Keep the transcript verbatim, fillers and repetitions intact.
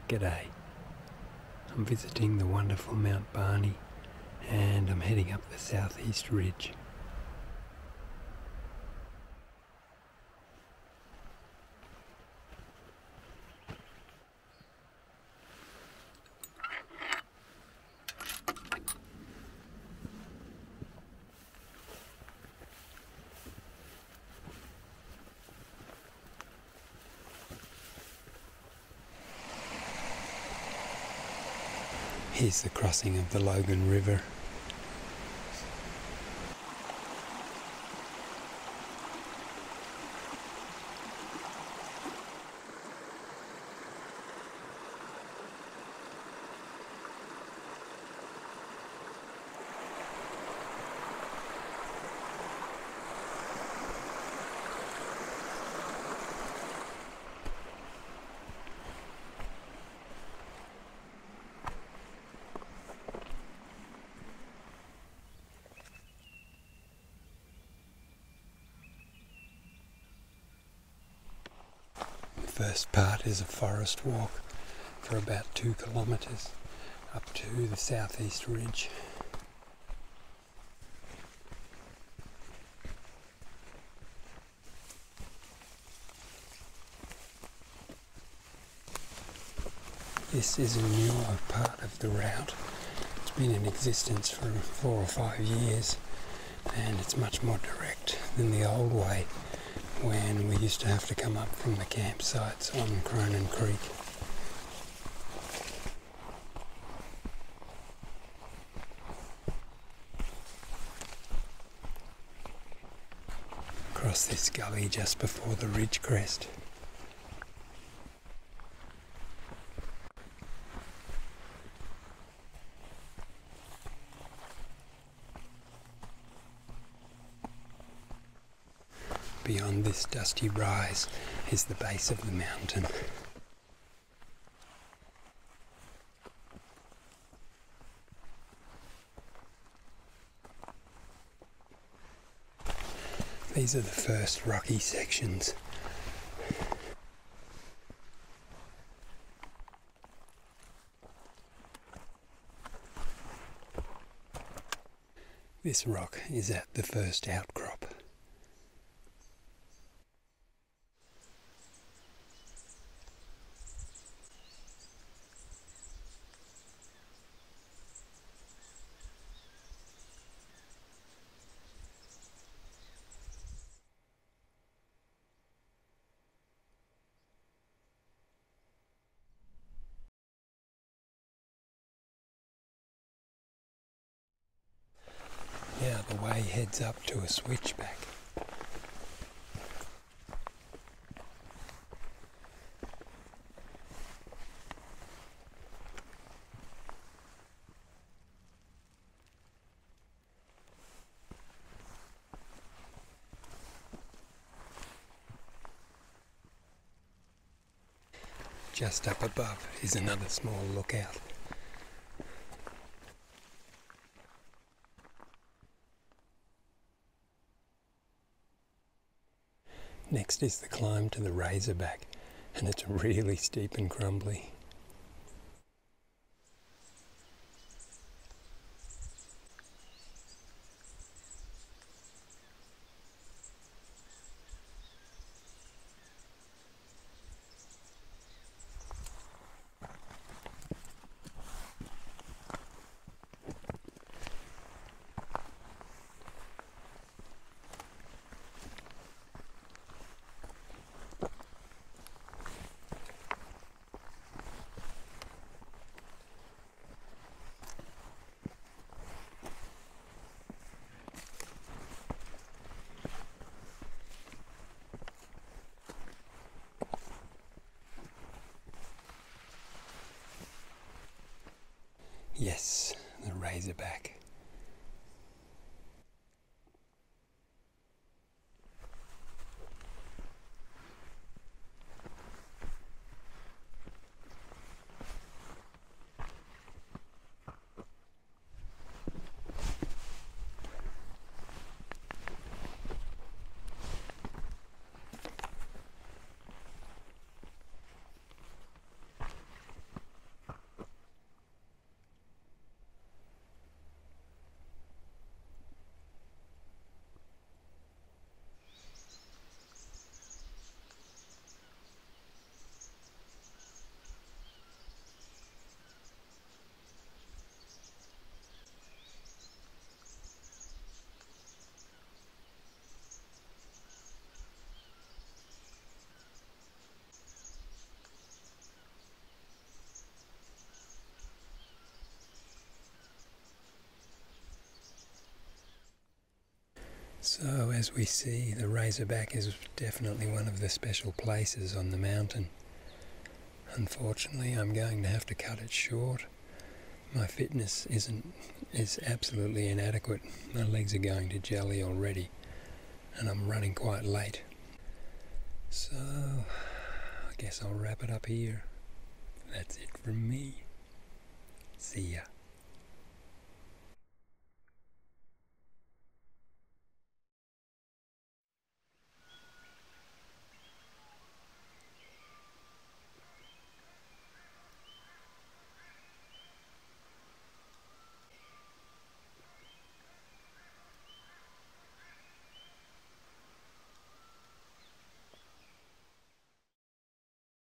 G'day. I'm visiting the wonderful Mount Barney and I'm heading up the southeast ridge. Here's the crossing of the Logan River. The first part is a forest walk for about two kilometres up to the southeast ridge. This is a newer part of the route. It's been in existence for four or five years and it's much more direct than the old way, when we used to have to come up from the campsites on Cronin Creek. Across this gully just before the ridge crest. Beyond this dusty rise is the base of the mountain. These are the first rocky sections. This rock is at the first outcrop. Now the way heads up to a switchback. Just up above is another small lookout. Next is the climb to the Razorback, and it's really steep and crumbly. Yes, the Razorback. So as we see, the Razorback is definitely one of the special places on the mountain. Unfortunately, I'm going to have to cut it short. My fitness isn't is absolutely inadequate. My legs are going to jelly already, and I'm running quite late. So I guess I'll wrap it up here. That's it from me. See ya.